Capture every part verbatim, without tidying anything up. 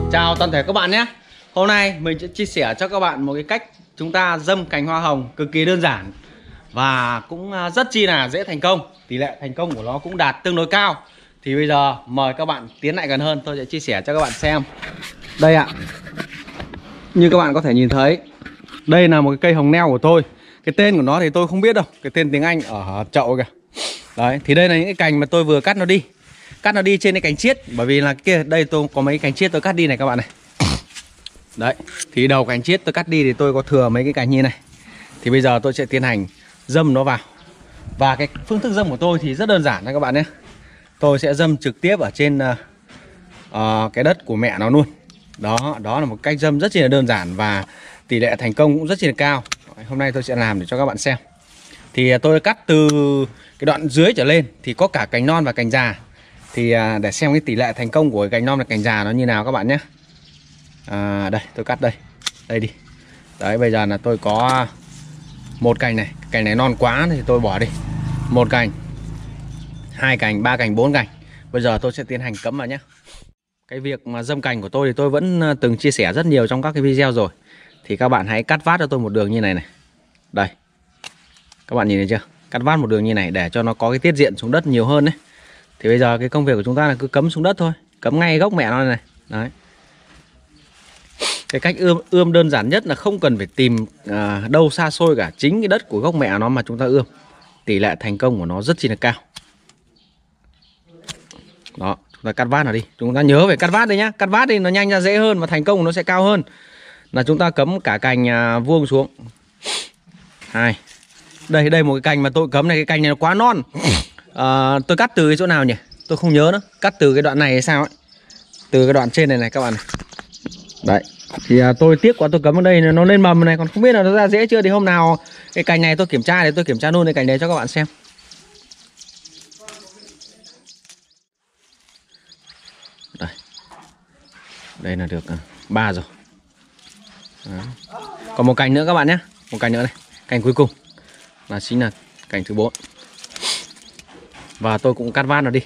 Chào toàn thể các bạn nhé. Hôm nay mình sẽ chia sẻ cho các bạn một cái cách chúng ta dâm cành hoa hồng cực kỳ đơn giản và cũng rất chi là dễ thành công. Tỷ lệ thành công của nó cũng đạt tương đối cao. Thì bây giờ mời các bạn tiến lại gần hơn, tôi sẽ chia sẻ cho các bạn xem. Đây ạ. Như các bạn có thể nhìn thấy, đây là một cái cây hồng neo của tôi. Cái tên của nó thì tôi không biết đâu, cái tên tiếng Anh ở chậu kìa. Đấy, thì đây là những cái cành mà tôi vừa cắt nó đi. Cắt nó đi trên cái cành chiết, bởi vì là kia đây tôi có mấy cành chiết tôi cắt đi này các bạn này. Đấy, thì đầu cành chiết tôi cắt đi thì tôi có thừa mấy cái cành như này. Thì bây giờ tôi sẽ tiến hành dâm nó vào. Và cái phương thức dâm của tôi thì rất đơn giản nha các bạn nhé. Tôi sẽ dâm trực tiếp ở trên uh, uh, cái đất của mẹ nó luôn. Đó, đó là một cách dâm rất là đơn giản và tỷ lệ thành công cũng rất là cao. Hôm nay tôi sẽ làm để cho các bạn xem. Thì tôi cắt từ cái đoạn dưới trở lên thì có cả cành non và cành già. Thì uh, để xem cái tỷ lệ thành công của cái cành non và cành già nó như nào các bạn nhé. À, đây, tôi cắt đây. Đây đi. Đấy, bây giờ là tôi có một cành này. Cành này non quá thì tôi bỏ đi. Một cành, hai cành, ba cành, bốn cành. Bây giờ tôi sẽ tiến hành cấm vào nhé. Cái việc mà dâm cành của tôi thì tôi vẫn từng chia sẻ rất nhiều trong các cái video rồi. Thì các bạn hãy cắt vát cho tôi một đường như này này. Đây. Các bạn nhìn thấy chưa? Cắt vát một đường như này để cho nó có cái tiết diện xuống đất nhiều hơn đấy. Thì bây giờ cái công việc của chúng ta là cứ cấm xuống đất thôi. Cấm ngay gốc mẹ nó này. Đấy. Cái cách ươm ươm đơn giản nhất là không cần phải tìm à, đâu xa xôi cả. Chính cái đất của gốc mẹ nó mà chúng ta ươm, tỷ lệ thành công của nó rất chi là cao. Đó, chúng ta cắt vát nó đi. Chúng ta nhớ phải cắt vát đi nhá. Cắt vát đi nó nhanh ra dễ hơn và thành công của nó sẽ cao hơn. Là chúng ta cấm cả cành à, vuông xuống. Hai. Đây, đây một cái cành mà tôi cấm này. Cái cành này nó quá non. à, Tôi cắt từ cái chỗ nào nhỉ? Tôi không nhớ nữa. Cắt từ cái đoạn này hay sao ấy. Từ cái đoạn trên này này các bạn này. Đấy. Thì à, tôi tiếc quá tôi cấm ở đây nó lên mầm này. Còn không biết là nó ra dễ chưa. Thì hôm nào cái cành này tôi kiểm tra thì tôi kiểm tra luôn cái cành này cho các bạn xem. Đây. Đây là được ba rồi. Đó. Còn một cành nữa các bạn nhé. Một cành nữa này. Cành cuối cùng là chính là cành thứ bốn. Và tôi cũng cắt vát nó đi.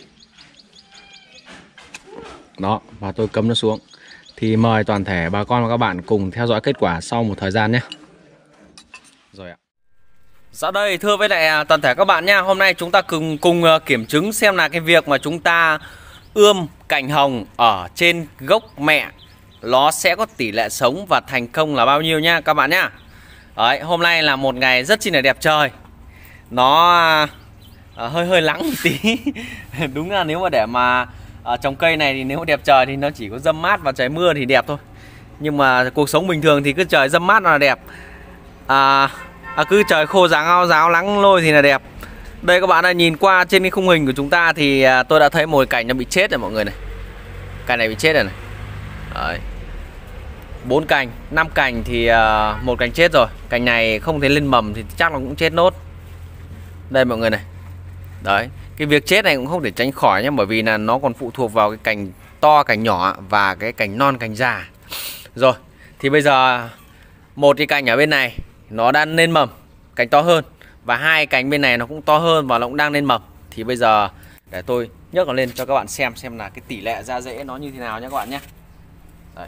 Đó. Và tôi cấm nó xuống. Thì mời toàn thể bà con và các bạn cùng theo dõi kết quả sau một thời gian nhé. Rồi ạ. Dạ đây, thưa với lại toàn thể các bạn nha. Hôm nay chúng ta cùng cùng kiểm chứng xem là cái việc mà chúng ta ươm cành hồng ở trên gốc mẹ nó sẽ có tỷ lệ sống và thành công là bao nhiêu nha các bạn nhá. Đấy, hôm nay là một ngày rất chi là đẹp trời. Nó à, hơi hơi nắng một tí. Đúng là nếu mà để mà à, trồng cây này thì nếu mà đẹp trời thì nó chỉ có dâm mát và trời mưa thì đẹp thôi. Nhưng mà cuộc sống bình thường thì cứ trời dâm mát là đẹp. À, à, cứ trời khô ráo ao ráo nắng lôi thì là đẹp. Đây các bạn ơi, nhìn qua trên cái khung hình của chúng ta thì à, tôi đã thấy một cành nó bị chết rồi mọi người này. Cành này bị chết rồi này. Đấy. bốn cành, năm cành thì à, một cành chết rồi. Cành này không thể lên mầm thì chắc là cũng chết nốt. Đây mọi người này. Đấy, cái việc chết này cũng không thể tránh khỏi nhé, bởi vì là nó còn phụ thuộc vào cái cành to, cành nhỏ và cái cành non, cành già. Rồi, thì bây giờ một cái cành ở bên này nó đang lên mầm, cành to hơn, và hai cành bên này nó cũng to hơn và nó cũng đang lên mầm. Thì bây giờ để tôi nhấc nó lên cho các bạn xem xem là cái tỷ lệ ra rễ nó như thế nào nhé các bạn nhé. Đấy.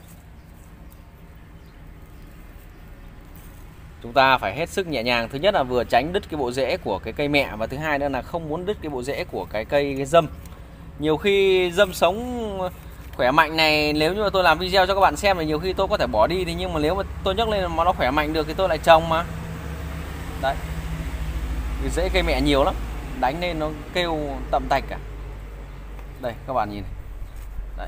Chúng ta phải hết sức nhẹ nhàng. Thứ nhất là vừa tránh đứt cái bộ rễ của cái cây mẹ, và thứ hai nữa là không muốn đứt cái bộ rễ của cái cây cái dâm. Nhiều khi dâm sống khỏe mạnh này, nếu như mà tôi làm video cho các bạn xem thì nhiều khi tôi có thể bỏ đi, thì nhưng mà nếu mà tôi nhấc lên mà nó khỏe mạnh được thì tôi lại trồng mà. Đấy. Cái rễ cây mẹ nhiều lắm, đánh lên nó kêu tậm tạch cả. Đây các bạn nhìn này. Đấy.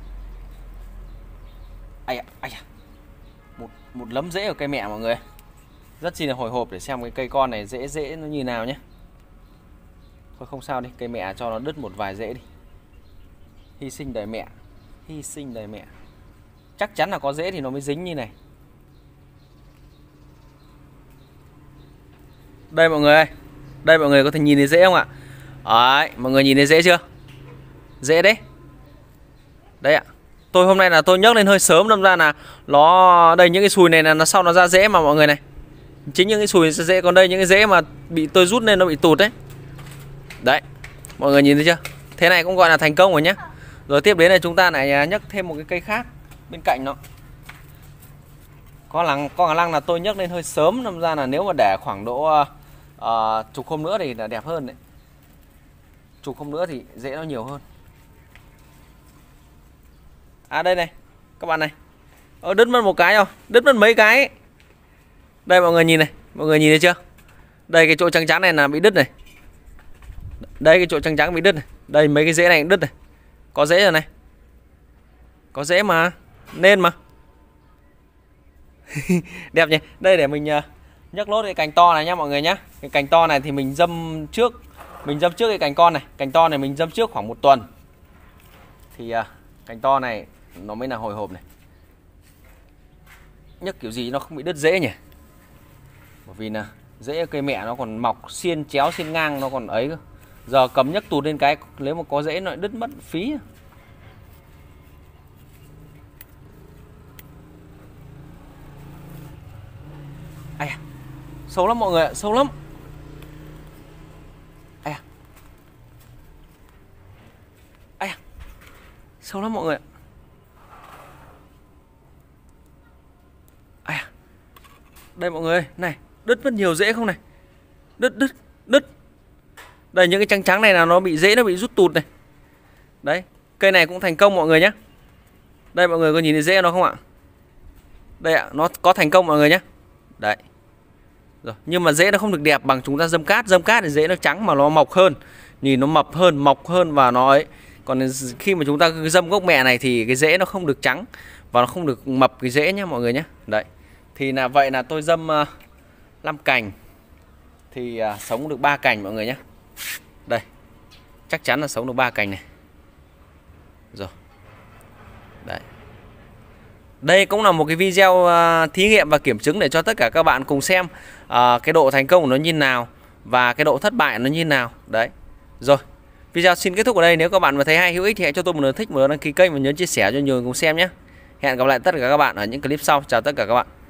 Ai à, ai à. Một một lấm rễ ở cây mẹ mọi người. Rất chi là hồi hộp để xem cái cây con này rễ rễ nó như nào nhé. Thôi không sao đi, cây mẹ cho nó đứt một vài rễ đi. Hy sinh đời mẹ. Hy sinh đời mẹ. Chắc chắn là có rễ thì nó mới dính như này. Đây mọi người ơi. Đây mọi người có thể nhìn thấy rễ không ạ? Đấy, mọi người nhìn thấy rễ chưa? Rễ đấy. Đấy ạ. Tôi hôm nay là tôi nhấc lên hơi sớm, đâm ra là nó đây những cái sùi này là nó sau nó ra rễ mà mọi người này. Chính những cái sùi ra rễ, còn đây những cái rễ mà bị tôi rút lên nó bị tụt đấy. Đấy. Mọi người nhìn thấy chưa? Thế này cũng gọi là thành công rồi nhé. Rồi tiếp đến là chúng ta lại nhấc thêm một cái cây khác. bên cạnh nó. Có lăng có khả năng là tôi nhấc lên hơi sớm, đâm ra là nếu mà để khoảng độ uh, chục hôm nữa thì là đẹp hơn đấy. Chục hôm nữa thì rễ nó nhiều hơn. À đây này, các bạn này. Ờ, đứt mất một cái rồi, đứt mất mấy cái ấy. Đây mọi người nhìn này, mọi người nhìn thấy chưa? Đây cái chỗ trắng trắng này là bị đứt này. Đây cái chỗ trắng trắng bị đứt này. Đây mấy cái rễ này cũng đứt này. Có rễ rồi này. Có rễ mà, nên mà. Đẹp nhỉ. Đây để mình uh, nhấc lốt cái cành to này nhá mọi người nhá. Cái cành to này thì mình dâm trước, mình dâm trước cái cành con này. Cành to này mình dâm trước khoảng một tuần. Thì uh, cành to này nó mới là hồi hộp này. Nhấc kiểu gì nó không bị đứt rễ nhỉ. Bởi vì là rễ cây mẹ nó còn mọc xiên chéo xiên ngang nó còn ấy cơ. Giờ cầm nhấc tụt lên cái nếu mà có rễ nó lại đứt mất phí. Ai à, sâu lắm mọi người ạ, sâu lắm. Ai à. Ai à. Sâu lắm mọi người ạ. Ai à. Đây mọi người, này, đứt mất nhiều rễ không này. Đứt đứt đứt. Đây những cái trắng trắng này là nó bị rễ nó bị rút tụt này. Đấy, cây này cũng thành công mọi người nhé. Đây mọi người có nhìn thấy rễ nó không ạ? Đây ạ, nó có thành công mọi người nhé. Đấy. Rồi, nhưng mà rễ nó không được đẹp bằng chúng ta dâm cát. Dâm cát thì rễ nó trắng mà nó mọc hơn, nhìn nó mập hơn, mọc hơn và nó ấy. Còn khi mà chúng ta dâm gốc mẹ này thì cái rễ nó không được trắng và nó không được mập cái rễ nhé mọi người nhé. Đấy. Thì là vậy là tôi dâm uh, năm cành thì uh, sống được ba cành mọi người nhé. Đây. Chắc chắn là sống được ba cành này. Rồi. Đấy. Đây cũng là một cái video uh, thí nghiệm và kiểm chứng để cho tất cả các bạn cùng xem uh, cái độ thành công của nó như nào và cái độ thất bại nó như nào. Đấy. Rồi. Video xin kết thúc ở đây. Nếu các bạn mà thấy hay hữu ích thì hãy cho tôi một lượt thích, một lượt đăng ký kênh và nhớ chia sẻ cho nhiều người cùng xem nhé. Hẹn gặp lại tất cả các bạn ở những clip sau. Chào tất cả các bạn.